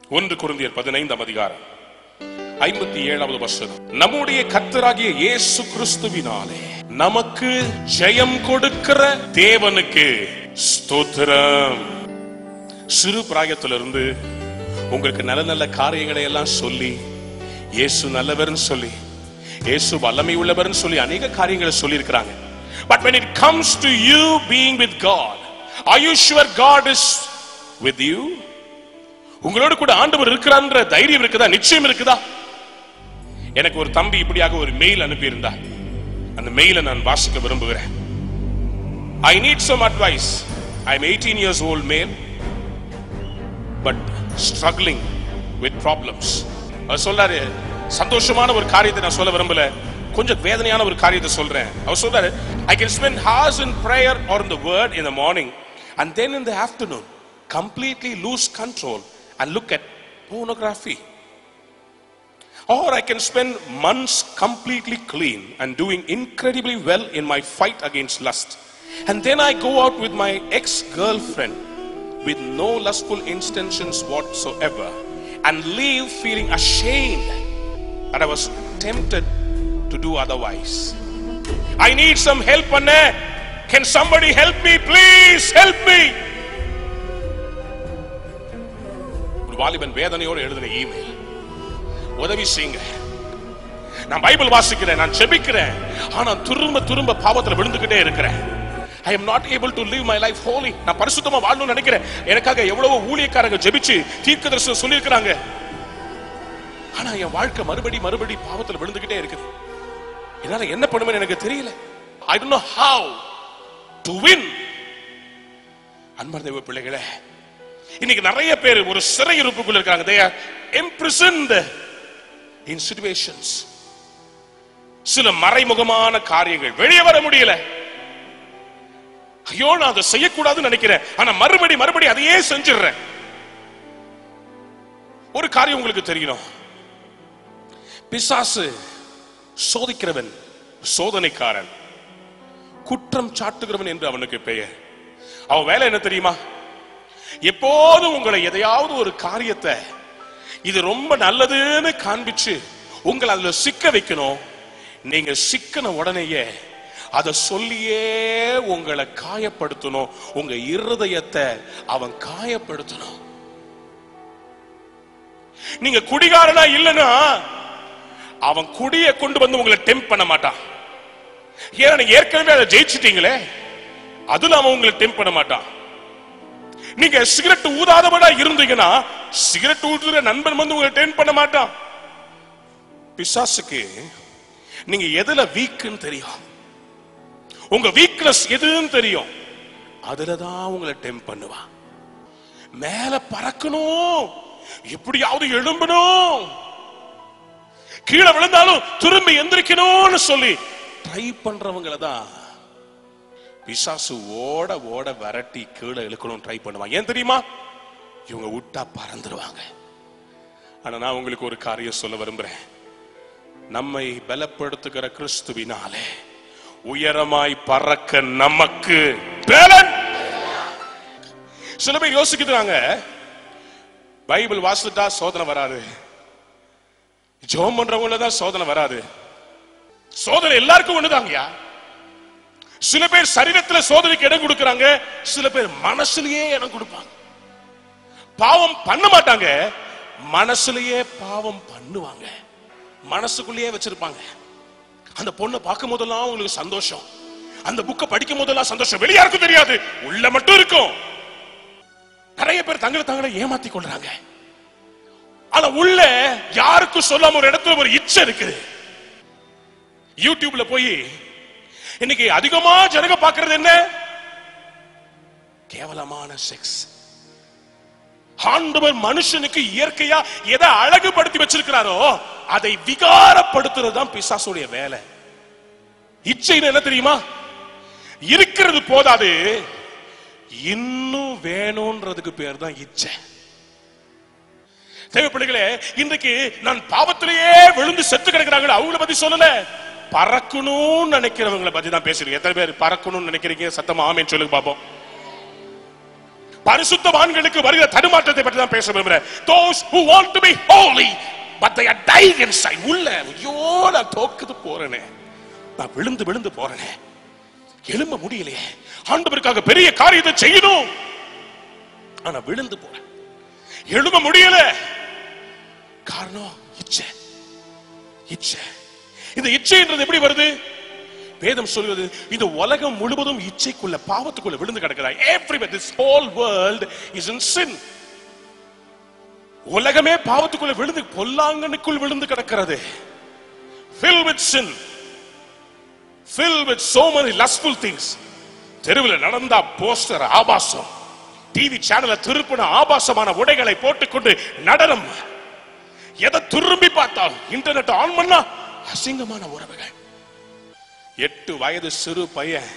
1 கொரிந்தியர் 15 அதிகாரம் 57வது வசனம். நம்முடைய கர்த்தராகிய இயேசு கிறிஸ்துவினாலே நமக்கு ஜெயம் கொடுக்கிற தேவனுக்கு ஸ்தோத்திரம். சிறு பிராயத்திலிருந்து உங்களுக்கு நல்ல நல்ல காரியங்களை எல்லாம் சொல்லி, இயேசு நல்லவர்னு சொல்லி, இயேசு வல்லமை உள்ளவர்னு சொல்லி அநேக காரியங்களை சொல்லி இருக்கிறாங்க. But when it comes to you being with God, are you sure God is with you? உங்களோடு கூட ஆண்டவர் இருக்கிறான்ற தைரியம் இருக்குதா? நிச்சயம் இருக்குதா? எனக்கு ஒரு தம்பி இப்படியாக ஒரு மெயில் அனுப்பி இருந்தார். அந்த மெயிலை நான் வாசிக்க விரும்புகிறேன். I need some advice. I am 18 years old male but struggling with problems. அவர் சொல்றாரு, சந்தோஷமான ஒரு காரியத்தை நான் சொல்ல விரும்பல, கொஞ்சம் வேதனையான ஒரு காரியத்தை சொல்றேன். அவர் சொல்றாரு, I can spend hours in prayer or in the word in the morning and then in the afternoon completely lose control and look at pornography. Or I can spend months completely clean and doing incredibly well in my fight against lust. And then I go out with my ex-girlfriend with no lustful intentions whatsoever and leave feeling ashamed that I was tempted to do otherwise. I need some help, Anna. Can somebody help me? Please help me. ஒரு வாலிபன் வேதனையோடு எழுதின email. உதவி செய்யுங்க. நான் Bible வாசிக்கிறேன், நான் ஜெபிக்கிறேன், ஆனா திரும்ப பாவத்துல விழுந்துகிட்டே இருக்கிறேன். I am not able to live my life holy. நான் பரிசுத்தமா வாழணும்னு நினைக்கிறேன். எனக்காக எவ்வளவோ ஊழியக்காரங்க ஜெபிச்சு தீர்க்கதரிசனம் சொல்லியிருக்கிறாங்க. ஆனா என் வாழ்க்கை மறுபடி பாவத்துல விழுந்துகிட்டே இருக்குது. என்னால என்ன பண்ணுவேன்னு எனக்கு தெரியல. I don't know how to win. அன்பார்ந்த பிள்ளைகளே, இன்னைக்கு நிறைய பேர் ஒரு சிறையிருப்புக்குள்ள இருக்காங்க. They are imprisoned in situations. சில மறைமுகமான காரியங்கள் வெளியே வர முடியல. ஐயோ, நான் அதை செய்யக்கூடாதுன்னு நினைக்கிறேன், ஆனா மறுபடி அதையே செஞ்சிடுறேன். ஒரு காரியம் உங்களுக்கு தெரியணும், பிசாசு சோதிக்கிறவன், சோதனைக்காரன், குற்றம் சாட்டுகிறவன் என்று அவனுக்கு பெயர். அவன் வேலை என்ன தெரியுமா? எப்போதும் உங்களை எதையாவது ஒரு காரியத்தை இது ரொம்ப நல்லதுன்னு காண்பிச்சு உங்களை அதுல சிக்க வைக்கணும். நீங்க சிக்கன உடனேயே அதை சொல்லியே உங்களை காயப்படுத்தணும். உங்க இருதயத்தை அவன் காயப்படுத்தணும். நீங்க குடிகாரனா இல்லைன்னா அவன் குடியை கொண்டு வந்து உங்களை டெம்ப் பண்ண மாட்டான். ஏன்னா நீங்க ஏற்கனவே அதை ஜெயிச்சிட்டீங்களே, அதுல அவன் உங்களை டெம்ப் பண்ண மாட்டான். நீங்க சிகரெட் ஊதாதவனா இருந்தீங்கன்னா சிகரெட் ஊதுற நண்பன் வந்து உங்களை டெம்ப் பண்ண மாட்டான். பிசாசுக்கு நீங்க எதுல வீக்னு தெரியும், உங்க வீக்னஸ் எதுன்னு தெரியும், அதுலதான் உங்களை டெம்ப் பண்ணுவான். மேல பறக்கணும், எப்படியாவது எழும்பணும், கீழே விழுந்தாலும் திரும்பி எந்திரிக்கணும்னு சொல்லி ட்ரை பண்றவங்களை தான் பிசாசு ஓட ஓட விரட்டி கீழே இழுக்கணும் ட்ரை பண்ணுவாங்க. ஏன் தெரியுமா? இவங்க விட்டா பறந்துருவாங்க. ஆனா நான் உங்களுக்கு ஒரு காரியம் சொல்ல விரும்புறேன். நம்மை பலப்படுத்துகிற கிறிஸ்துவினாலே உயரமாய் பறக்க நமக்கு பலன். சில பேர் யோசிக்கிறாங்க, பைபிள் வாசிட்டா சோதனை வராது, ஜெபம் பண்றவங்களதான் சோதனை வராது. சோதனை எல்லாருக்கும் ஒண்ணுதாங்கயா. சில பேர் சரீரத்துல சோதனைக்கு இடம் கொடுக்கறாங்க, சில பேர் மனசுலயே இடம் கொடுப்பாங்க. பாவம் பண்ண மாட்டாங்க, மனசுலயே பாவம் பண்ணுவாங்க, மனசுக்குள்ளேயே வச்சிருப்பாங்க. அந்த பொண்ணை பார்க்கும் போதெல்லாம் உங்களுக்கு சந்தோஷம், அந்த புக்கை படிக்கும் போதெல்லாம் சந்தோஷம், வெளியாருக்கும் தெரியாது, உள்ள மட்டும் இருக்கும். நிறைய பேர் தங்களை ஏமாத்தி கொள்றாங்க. ஆனா உள்ள யாருக்கும் சொல்லாம ஒரு இடத்துல ஒரு இச்சை இருக்குது. யூடியூப்ல போய் இன்னைக்கு அதிகமா ஜனங்க பார்க்கிறது என்ன? கேவலமான செக்ஸ். ஆண்டவர் மனுஷனுக்கு இயற்கையா எதை அழகுபடுத்தி வச்சிருக்கிறாரோ அதை விகாரப்படுத்துறது தான் பிசாசுடைய வேலை. இச்சை என்ன தெரியுமா? இருக்கிறது போதாது, இன்னும் வேணும்ன்றதுக்கு பேர் தான் இச்சை. தேவ பிள்ளைகளே, இன்றைக்கு நான் பாவத்திலேயே விழுந்து செத்து கிடக்கிறாங்க, அவங்கள பத்தி சொல்லல, பறக்கணும்னு நினைக்கிறவங்களை பத்தி தான் பேசுறீங்க. எத்தனை பேர் பறக்கணும்னு நினைக்கிறீங்க? சத்தமா ஆமேன்னு சொல்லுங்க பாப்போம். பரிசுத்தவான்களுக்கு வருகிற தடுமாற்றத்தை பற்றி தான் பேச விரும்புகிறேன். Those who want to be holy but they are dying inside. உள்ள ஐயோ நான் தோக்குது போறேனே, நான் விழுந்து விழுந்து போறேனே, எழும்ப முடியலையே, ஆண்டவருக்காக பெரிய காரியத்தை செய்யணும், ஆனா விழுந்து போறேன், எழும்ப முடியல. காரணம் இச்சை. இச்சை. இந்த இச்சைன்றது எப்படி வருது? வேதம் சொல்கிறது இந்த உலகம் முழுவதும் இச்சைக்குள்ள, பாவத்துக்குள்ள விழுந்து கிடக்கிறாய். Everywhere, this whole world is in sin. உலகமே பாவத்துக்குள்ள விழுந்து, பொல்லாங்கனுக்குள் விழுந்து கிடக்கிறது. Filled with sin, filled with so many lustful things. தெருவில் நடந்தா போஸ்டர் ஆபாசம், டிவி சேனலை திருப்பின ஆபாசமான உடைகளை போட்டுக்கொண்டு நடனம், எதை திரும்பி பார்த்தால் இன்டர்நெட் ஆன் பண்ணா அசிங்கமான உறவுகள். 8 வயது சிறு பையன்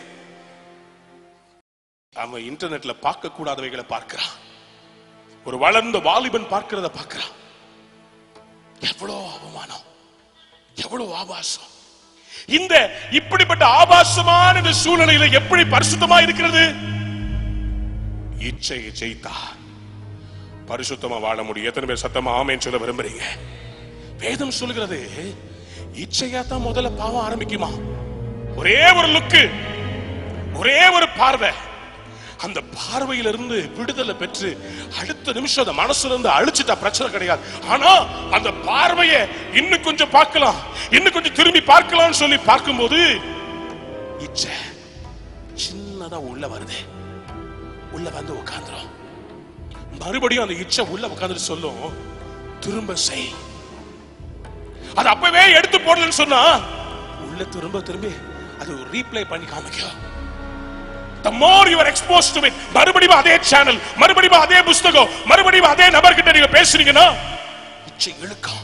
அவன் இன்டர்நெட்ல பார்க்க கூடாதவைகளை பார்க்கிறான். ஒரு வளர்ந்த வாலிபன் பார்க்கிறத பார்க்கிறான். எவ்வளவு அவமானம், எவ்வளவு ஆபாசம். இந்த இப்படிப்பட்ட ஆபாசமான இந்த சூழ்நிலையில எப்படி பரிசுத்தமா இருக்கிறது? இச்சையை ஜெயித்தா பரிசுத்தமா வாழ முடியும். எத்தனை பேர் சத்தமா ஆமென் சொல்ல விரும்புறீங்க? வேதம் சொல்கிறது இச்சையா தான் முதல்ல பாவம் ஆரம்பிக்குமா. ஒரே ஒரு லுக்கு, ஒரே ஒரு பார்வை, அந்த பார்வையிலிருந்து விடுதலை பெற்று அடுத்த நிமிஷம் அந்த மனசுல இருந்து அழிச்சிட்டா பிரச்சனை கிடையாது. ஆனா அந்த பார்வையை இன்னும் கொஞ்சம் பார்க்கலாம், இன்னும் கொஞ்சம் திரும்பி பார்க்கலாம் சொல்லி பார்க்கும்போது இச்சை சின்னதா உள்ள வருது. உள்ள வந்து உட்கார்ந்துரும். மறுபடியும் அந்த இச்சை உள்ள உட்கார்ந்து சொல்லும், திரும்ப செய். அது அப்பவே எடுத்து போடலன்னு சொன்னா உள்ள திரும்ப திரும்பி அது ரீப்ளே பண்ணி காமிக்கும். The more you are exposed to it, மறுபடியும் அதே சேனல், மறுபடியும் அதே புத்தகம், மறுபடியும் அதே நபர்கிட்ட நீங்க பேசுறீங்கன்னா இச்சை இழுக்கும்.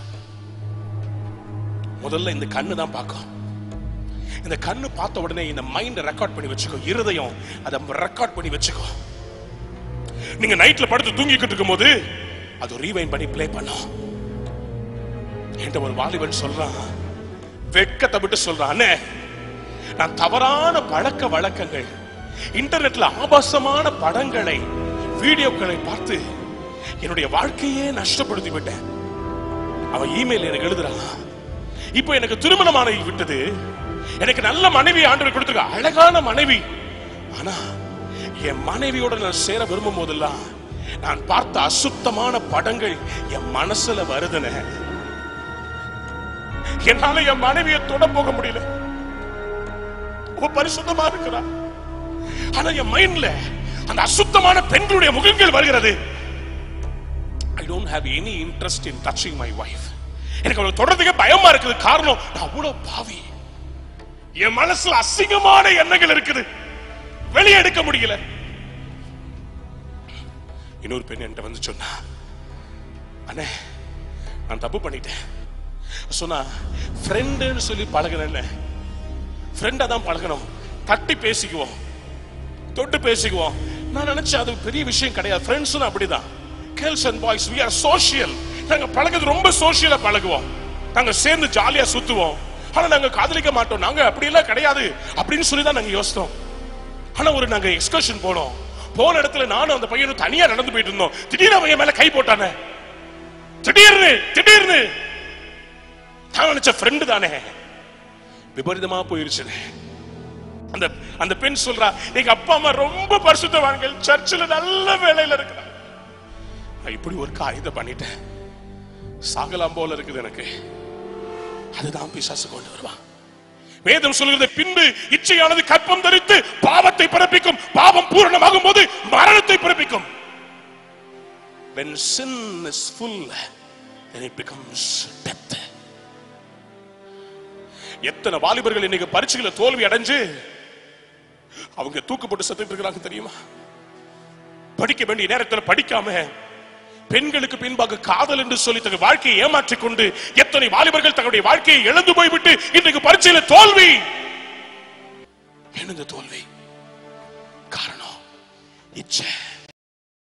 முதல்ல இந்த கண்ணு தான் பார்க்கும். இந்த கண்ணு பார்த்த உடனே இந்த மைண்ட் ரெக்கார்ட் பண்ணி வச்சுக்கோ, இருதயம் அதை ரெக்கார்ட் பண்ணி வச்சுக்கோ. நீங்க நைட்ல படுத்து தூங்கிக்கிட்டு இருக்கும் போது அது ரீவைண்ட் பண்ணி பிளே பண்ணும். என்கிட்ட ஒரு வாலிபன் சொல்றான், வெட்கத்தை விட்டு சொல்றான், அண்ணே நான் தவறான பழக்க வழக்கங்கள், இன்டர்நெட்ல ஆபாசமான படங்களை, வீடியோக்களை பார்த்து என்னுடைய வாழ்க்கையே நஷ்டப்படுத்தி விட்டேன். அவன் இமெயில் எனக்கு எழுதுறான், இப்போ எனக்கு திருமணமான விட்டது, எனக்கு நல்ல மனைவி ஆண்டவர் கொடுத்திருக்க, அழகான மனைவி, ஆனா என் மனைவியோட நான் சேர விரும்பும் போதெல்லாம் நான் பார்த்த அசுத்தமான படங்கள் என் மனசுல வருதுன. என்னால என் மனைவியை தொட போக முடியல. பரிசுத்தமா இருக்கிறா, ஆனா என் மைண்ட்ல அந்த அசுத்தமான பெண்களுடைய முகங்கள் வருகிறது. I don't have any interest in touching my wife. எனக்கு அவளை தொடர்றதுக்கே பயமா இருக்குது. காரணம் நான் அவ்வளவு பாவி, என் மனசுல அசிங்கமான எண்ணங்கள் இருக்குது, வெளியே எடுக்க முடியல. இன்னொரு பெண் என்கிட்ட வந்து சொன்னா, அண்ணே நான் தப்பு பண்ணிட்டேன். சொன்னா ஃப்ரெண்டுன்னு சொல்லி பழகணும், ஃப்ரெண்டா தான் பழகணும், தட்டி பேசிக்குவோம், தொட்டு பேசிக்குவோம். நான் நினைச்சேன் அது பெரிய விஷயம் கிடையாது. ஃப்ரெண்ட்ஸ் அப்படிதான், girls and boys we are social. நாங்க பழகுறது ரொம்ப சோசியலா பழகுவோம், நாங்க சேர்ந்து ஜாலியா சுத்துவோம், ஆனா நாங்க காதலிக்க மாட்டோம், நாங்க அப்படி எல்லாம் கிடையாது அப்படின்னு சொல்லி தான் நாங்க யோசித்தோம். ஆனா ஒரு நாங்க எக்ஸ்கர்ஷன் போனோம், போன இடத்துல நானும் அந்த பையனும் தனியா நடந்து போயிட்டு இருந்தோம். திடீர்னு அவன் மேல கை போட்டானே, திடீர்னு நான் நினைச்ச ஃப்ரெண்டு தானே, விபரீதமா போயிருச்சு. அந்த அந்த பெண் சொல்றா, எங்க அப்பா அம்மா ரொம்ப பரிசுத்தவான்கள், சர்ச்சில் நல்ல வேலையில இருக்கிறாங்க, இப்படி ஒரு காரியத்தை பண்ணிட்டேன், சாகலாம் போல இருக்குது எனக்கு. அதுதான் பிசாசு கொண்டு வருவான். வேதம் சொல்கிறது, பின்பு இச்சையானது கற்பம் தரித்து பாவத்தை பிறப்பிக்கும், பாவம் பூரணமாகும் போது மரணத்தை பிறப்பிக்கும். When sin is full, then it becomes death. எத்தனை வாலிபர்கள் இன்னைக்கு பரீட்சையில தோல்வி அடைஞ்சு அவங்க தூக்கு போட்டு செத்துட்டு இருக்கிறாங்க தெரியுமா? படிக்க வேண்டிய நேரத்தில் படிக்காம, பெண்களுக்கு பின்பாக காதல் என்று சொல்லி தங்கள் வாழ்க்கையை ஏமாற்றிக் கொண்டு எத்தனை வாலிபர்கள் தங்களுடைய வாழ்க்கையை இழந்து போய்விட்டு இன்றைக்கு பரீட்சையில தோல்வி. என்ன தோல்வி? காரணம் இச்சை.